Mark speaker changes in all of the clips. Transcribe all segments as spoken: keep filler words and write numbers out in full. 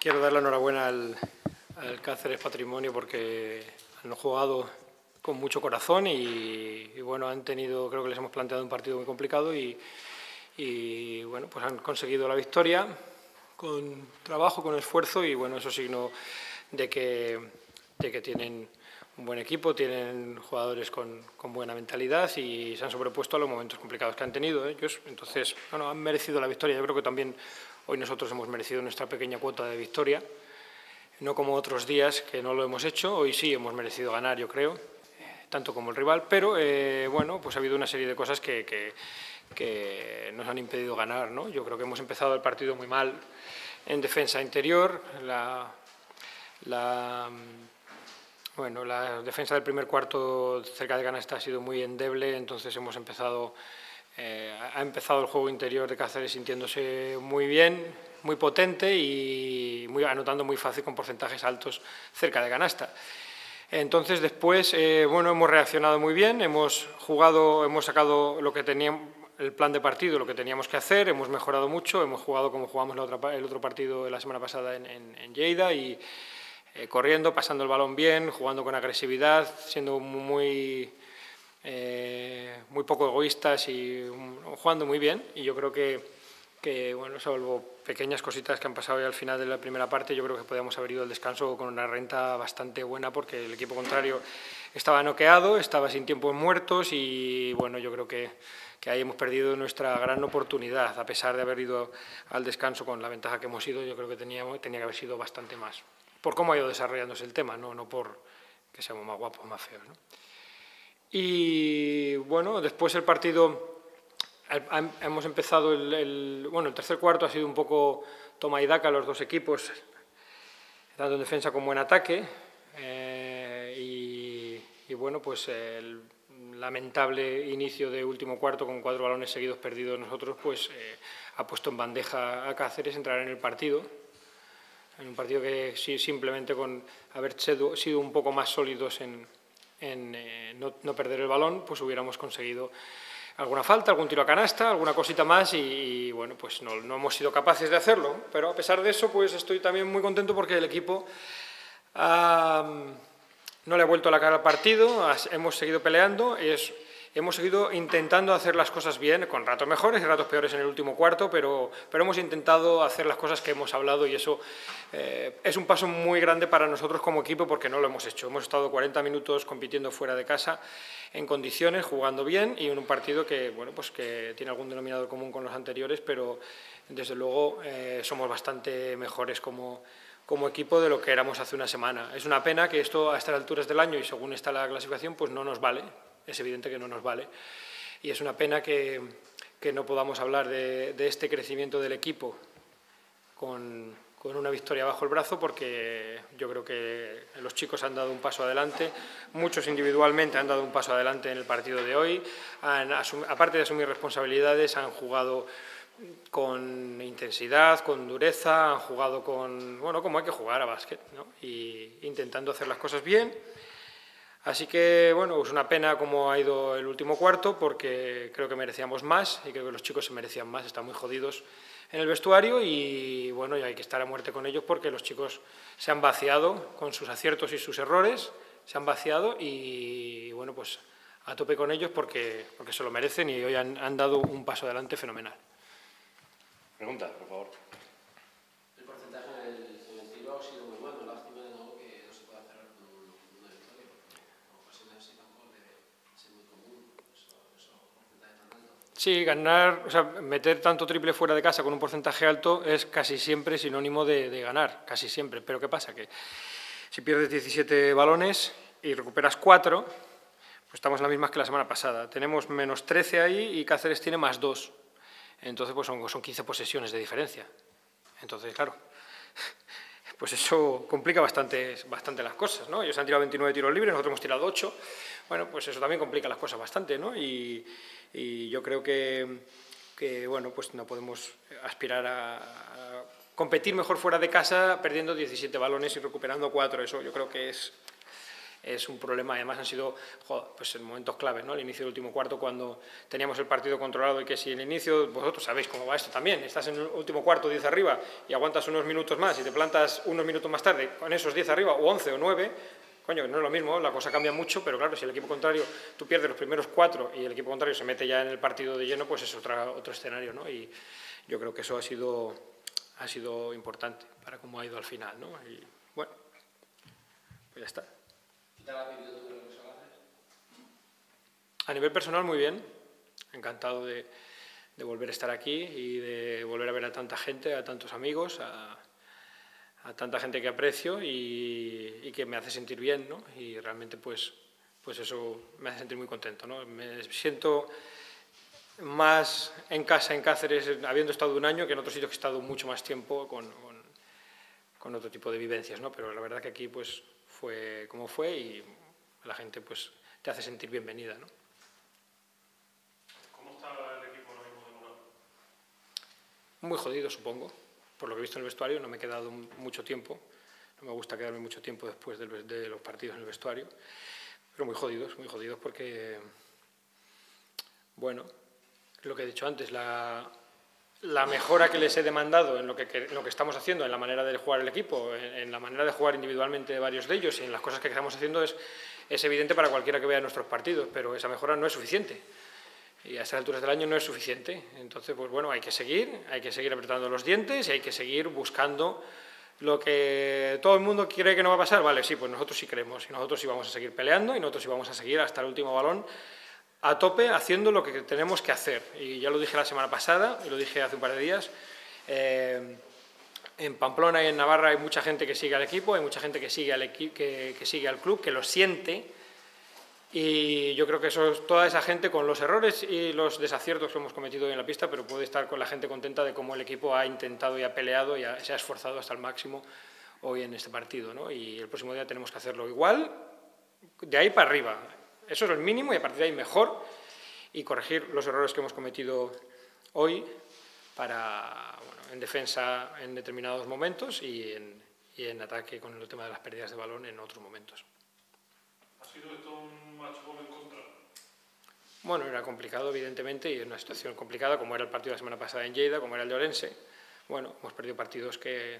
Speaker 1: quiero dar la enhorabuena al, al Cáceres Patrimonio porque han jugado con mucho corazón y, y bueno, han tenido, creo que les hemos planteado un partido muy complicado y, y bueno, pues han conseguido la victoria con trabajo, con esfuerzo y bueno, eso es signo de que, de que tienen un buen equipo, tienen jugadores con, con buena mentalidad y se han sobrepuesto a los momentos complicados que han tenido ellos. Entonces, bueno, han merecido la victoria. Yo creo que también hoy nosotros hemos merecido nuestra pequeña cuota de victoria, no como otros días que no lo hemos hecho. Hoy sí hemos merecido ganar, yo creo, tanto como el rival, pero eh, bueno, pues ha habido una serie de cosas que, que, que nos han impedido ganar, ¿no? Yo creo que hemos empezado el partido muy mal en defensa interior, la, la, bueno, la defensa del primer cuarto cerca de canasta ha sido muy endeble, entonces hemos empezado, eh, ha empezado el juego interior de Cáceres sintiéndose muy bien, muy potente y muy, anotando muy fácil con porcentajes altos cerca de canasta. Entonces después, eh, bueno, hemos reaccionado muy bien, hemos jugado, hemos sacado lo que teníamos, el plan de partido, lo que teníamos que hacer, hemos mejorado mucho, hemos jugado como jugamos la otra, el otro partido de la semana pasada en, en, en Lleida y eh, corriendo, pasando el balón bien, jugando con agresividad, siendo muy, eh, muy poco egoístas y um, jugando muy bien. Y yo creo que, que, bueno, salvo pequeñas cositas que han pasado ya al final de la primera parte, yo creo que podíamos haber ido al descanso con una renta bastante buena porque el equipo contrario estaba noqueado, estaba sin tiempos muertos y bueno, yo creo que, que ahí hemos perdido nuestra gran oportunidad. A pesar de haber ido al descanso con la ventaja que hemos ido, yo creo que teníamos, tenía que haber sido bastante más. Por cómo ha ido desarrollándose el tema, no, no por que seamos más guapos o más feos, ¿no? Y bueno, después el partido... Hemos empezado el, el, bueno, el tercer cuarto ha sido un poco toma y daca los dos equipos, tanto en defensa como en ataque, eh, y, y bueno, pues el lamentable inicio de último cuarto con cuatro balones seguidos perdidos nosotros, pues eh, ha puesto en bandeja a Cáceres entrar en el partido, en un partido que sí, simplemente con haber sido, sido un poco más sólidos en, en eh, no, no perder el balón, pues hubiéramos conseguido alguna falta, algún tiro a canasta, alguna cosita más y, y bueno, pues no, no hemos sido capaces de hacerlo, pero a pesar de eso, pues estoy también muy contento porque el equipo um, no le ha vuelto la cara al partido, hemos seguido peleando, es, hemos seguido intentando hacer las cosas bien, con ratos mejores y ratos peores en el último cuarto, pero, pero hemos intentado hacer las cosas que hemos hablado y eso eh, es un paso muy grande para nosotros como equipo porque no lo hemos hecho. Hemos estado cuarenta minutos compitiendo fuera de casa en condiciones, jugando bien y en un partido que, bueno, pues que tiene algún denominador común con los anteriores, pero desde luego eh, somos bastante mejores como, como equipo de lo que éramos hace una semana. Es una pena que esto a estas alturas del año y según está la clasificación pues no nos vale, es evidente que no nos vale y es una pena que, que no podamos hablar de, de este crecimiento del equipo con, con una victoria bajo el brazo porque yo creo que los chicos han dado un paso adelante, muchos individualmente han dado un paso adelante en el partido de hoy, han aparte de asumir responsabilidades han jugado con intensidad, con dureza, han jugado con, bueno, como hay que jugar a básquet, ¿no? Y intentando hacer las cosas bien. Así que, bueno, es una pena cómo ha ido el último cuarto porque creo que merecíamos más y creo que los chicos se merecían más, están muy jodidos en el vestuario y, bueno, y hay que estar a muerte con ellos porque los chicos se han vaciado con sus aciertos y sus errores, se han vaciado y, bueno, pues a tope con ellos porque, porque se lo merecen y hoy han, han dado un paso adelante fenomenal.
Speaker 2: Pregunta, por favor.
Speaker 3: El porcentaje en el, en el tiro ha sido muy bueno, lástima de nuevo que no se pueda cerrar con una victoria, porque en ocasiones así tampoco debe ser muy común, eso, eso porcentaje tan alto.
Speaker 1: Sí, ganar, o sea, meter tanto triple fuera de casa con un porcentaje alto es casi siempre sinónimo de, de ganar, casi siempre. Pero ¿qué pasa? Que si pierdes diecisiete balones y recuperas cuatro, pues estamos en las mismas que la semana pasada. Tenemos menos trece ahí y Cáceres tiene más dos. Entonces, pues son, son quince posesiones de diferencia. Entonces, claro, pues eso complica bastante, bastante las cosas, ¿no? Ellos han tirado veintinueve tiros libres, nosotros hemos tirado ocho. Bueno, pues eso también complica las cosas bastante, ¿no? Y, y yo creo que, que, bueno, pues no podemos aspirar a, a competir mejor fuera de casa perdiendo diecisiete balones y recuperando cuatro. Eso yo creo que es... es un problema. Además han sido joder, pues en momentos claves, ¿no? El inicio del último cuarto, cuando teníamos el partido controlado y que si el inicio, vosotros sabéis cómo va esto también, estás en el último cuarto diez arriba y aguantas unos minutos más y te plantas unos minutos más tarde con esos diez arriba o once o nueve, coño, no es lo mismo, la cosa cambia mucho, pero claro, si el equipo contrario, tú pierdes los primeros cuatro y el equipo contrario se mete ya en el partido de lleno, pues es otra, otro escenario, ¿no? Y yo creo que eso ha sido, ha sido importante para cómo ha ido al final, ¿no? Y bueno, pues ya está.
Speaker 3: ¿Qué tal has vivido tú los salajes?
Speaker 1: A nivel personal, muy bien. Encantado de, de volver a estar aquí y de volver a ver a tanta gente, a tantos amigos, a, a tanta gente que aprecio y, y que me hace sentir bien, ¿no? Y realmente, pues, pues eso me hace sentir muy contento, ¿no? Me siento más en casa, en Cáceres, habiendo estado un año, que en otros sitios que he estado mucho más tiempo con, con, con otro tipo de vivencias, ¿no? Pero la verdad que aquí, pues, fue como fue y la gente, pues, te hace sentir bienvenida, ¿no?
Speaker 4: ¿Cómo está el equipo ahora mismo de moral?
Speaker 1: Muy jodido, supongo. Por lo que he visto en el vestuario, no me he quedado mucho tiempo. No me gusta quedarme mucho tiempo después de los partidos en el vestuario. Pero muy jodidos, muy jodidos porque, bueno, lo que he dicho antes, la, la mejora que les he demandado en lo que, en lo que estamos haciendo, en la manera de jugar el equipo, en, en la manera de jugar individualmente de varios de ellos y en las cosas que estamos haciendo es, es evidente para cualquiera que vea nuestros partidos, pero esa mejora no es suficiente. Y a estas alturas del año no es suficiente. Entonces, pues bueno, hay que seguir, hay que seguir apretando los dientes y hay que seguir buscando lo que todo el mundo cree que no va a pasar. Vale, sí, pues nosotros sí creemos y nosotros sí vamos a seguir peleando y nosotros sí vamos a seguir hasta el último balón a tope haciendo lo que tenemos que hacer. Y ya lo dije la semana pasada y lo dije hace un par de días. Eh, en Pamplona y en Navarra hay mucha gente que sigue al equipo, hay mucha gente que sigue al, equi que, que sigue al club, que lo siente. Y yo creo que eso es toda esa gente con los errores y los desaciertos que hemos cometido hoy en la pista, pero puede estar con la gente contenta de cómo el equipo ha intentado y ha peleado y ha, se ha esforzado hasta el máximo hoy en este partido, ¿no? Y el próximo día tenemos que hacerlo igual, de ahí para arriba. Eso es el mínimo y a partir de ahí mejor y corregir los errores que hemos cometido hoy para, bueno, en defensa en determinados momentos y en, y en ataque con el tema de las pérdidas de balón en otros momentos.
Speaker 4: ¿Ha sido esto un match ball en contra?
Speaker 1: Bueno, era complicado, evidentemente, y es una situación complicada, como era el partido de la semana pasada en Lleida, como era el de Orense. Bueno, hemos perdido partidos que,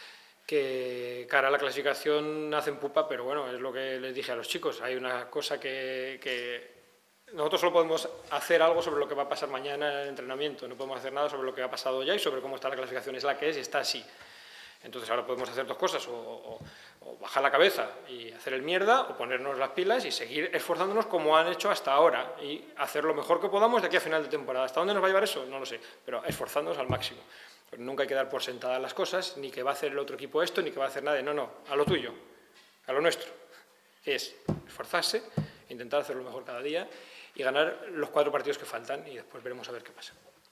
Speaker 1: que cara a la clasificación hacen pupa, pero bueno, es lo que les dije a los chicos. Hay una cosa que, que nosotros solo podemos hacer algo sobre lo que va a pasar mañana en el entrenamiento, no podemos hacer nada sobre lo que ha pasado ya y sobre cómo está la clasificación, es la que es y está así. Entonces ahora podemos hacer dos cosas, o, o, o bajar la cabeza y hacer el mierda, o ponernos las pilas y seguir esforzándonos como han hecho hasta ahora y hacer lo mejor que podamos de aquí a final de temporada. ¿Hasta dónde nos va a llevar eso? No lo sé, pero esforzándonos al máximo. Pero nunca hay que dar por sentadas las cosas, ni que va a hacer el otro equipo esto, ni que va a hacer nada. No, no, a lo tuyo, a lo nuestro. Es esforzarse, intentar hacer lo mejor cada día y ganar los cuatro partidos que faltan y después veremos a ver qué pasa.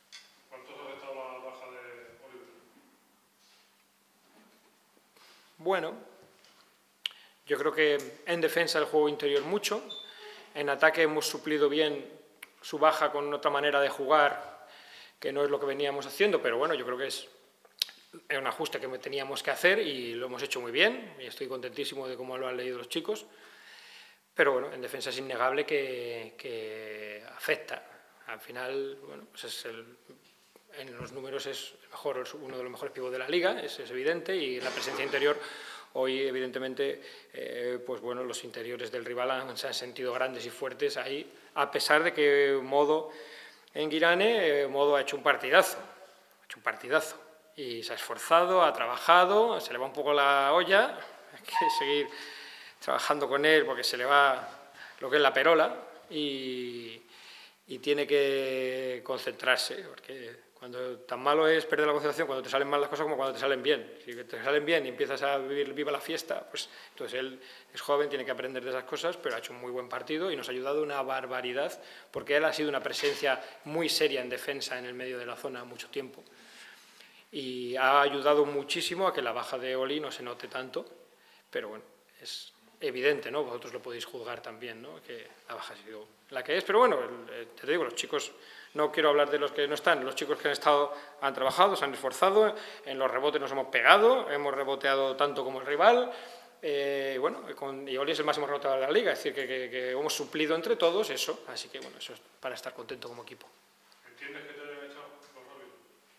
Speaker 1: Bueno, yo creo que en defensa el juego interior mucho, en ataque hemos suplido bien su baja con otra manera de jugar, que no es lo que veníamos haciendo, pero bueno, yo creo que es un ajuste que teníamos que hacer y lo hemos hecho muy bien, y estoy contentísimo de cómo lo han leído los chicos, pero bueno, en defensa es innegable que, que afecta. Al final, bueno, pues es el... en los números es mejor, uno de los mejores pívot de la liga, es, es evidente, y en la presencia interior hoy evidentemente eh, pues bueno, los interiores del rival han, se han sentido grandes y fuertes ahí, a pesar de que Modo en Guirane, eh, Modo ha hecho un partidazo, ha hecho un partidazo, y se ha esforzado, ha trabajado, se le va un poco la olla, hay que seguir trabajando con él porque se le va lo que es la perola, y, y tiene que concentrarse, porque cuando tan malo es perder la concentración, cuando te salen mal las cosas como cuando te salen bien. Si te salen bien y empiezas a vivir viva la fiesta, pues entonces él es joven, tiene que aprender de esas cosas, pero ha hecho un muy buen partido y nos ha ayudado una barbaridad, porque él ha sido una presencia muy seria en defensa en el medio de la zona mucho tiempo. Y ha ayudado muchísimo a que la baja de Oli no se note tanto, pero bueno, es evidente, ¿no? Vosotros lo podéis juzgar también, ¿no? Que la baja ha sido la que es, pero bueno, te digo, los chicos... No quiero hablar de los que no están, los chicos que han estado han trabajado, se han esforzado, en los rebotes nos hemos pegado, hemos reboteado tanto como el rival, Eh, bueno, con, y Oli es el máximo rotador de la liga, es decir, que, que, que hemos suplido entre todos eso, así que bueno, eso es para estar contento como equipo.
Speaker 4: ¿Entiendes que te hayan echado los árbitros?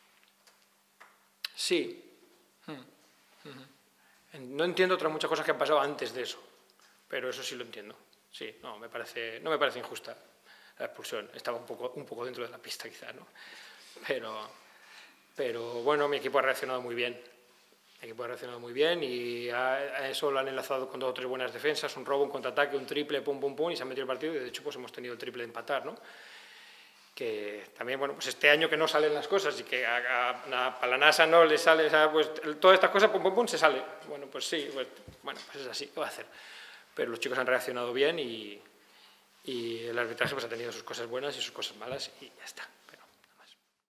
Speaker 1: Sí. No entiendo otras muchas cosas que han pasado antes de eso, pero eso sí lo entiendo. Sí, no me parece, no me parece injusta la expulsión. Estaba un poco, un poco dentro de la pista quizás, ¿no? Pero, pero bueno, mi equipo ha reaccionado muy bien. Mi equipo ha reaccionado muy bien y a, a eso lo han enlazado con dos o tres buenas defensas, un robo, un contraataque, un triple, pum, pum, pum, y se han metido el partido y de hecho pues hemos tenido el triple de empatar, ¿no? Que también, bueno, pues este año que no salen las cosas y que a, a, a la NASA no le sale, o sea, pues todas estas cosas, pum, pum, pum, se sale. Bueno, pues sí, pues, bueno, pues es así, ¿qué va a hacer? Pero los chicos han reaccionado bien y, y el arbitraje pues ha tenido sus cosas buenas y sus cosas malas y ya está.